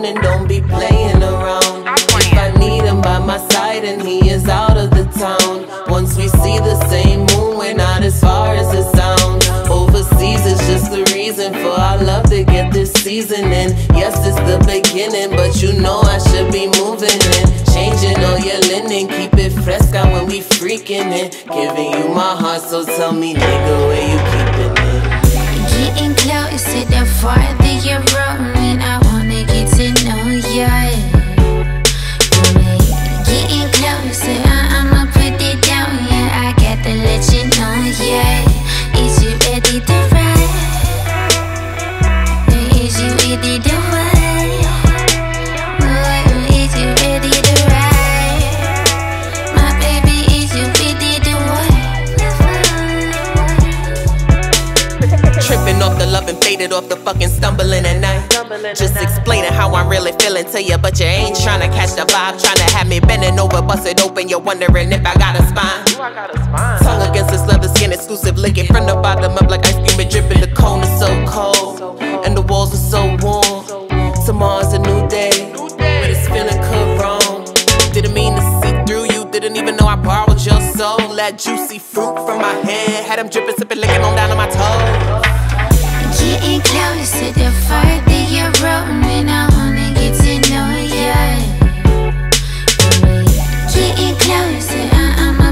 phone and don't be playing around. If I need him by my side and he is out of the town, once we see the same moon, we're not as far as it sounds. Overseas is just the reason for our love to get this seasoning. Yes, it's the beginning, but you know I should be moving in. Changing all your linen, keep it fresco when we freaking it. Giving you my heart, so tell me, nigga, where you keepin' it? Getting closer the farther you're roaming, I wanna get to know ya. Getting closer, I'ma put it down, yeah. I gotta let you know, yeah. Is you ready to ride? Is you ready to ride? Is you ready to ride? My baby, is you ready to ride? Trippin' off the love and faded off the fucking stumbling at night. Just explaining how I'm really feeling to you, but you ain't tryna catch the vibe. Tryna have me bending over, bust it open. You're wondering if I got a spine. Tongue against this leather skin, exclusive licking from the bottom up like ice cream and dripping. The cone is so cold, and the walls are so warm. Tomorrow's a new day, but it's feeling good wrong. Didn't mean to see through you, didn't even know I borrowed your soul. That juicy fruit from my head, had them dripping, sipping, licking on down to my toes. Getting closer the farther you're roaming, I wanna get to know ya. Getting closer, I'ma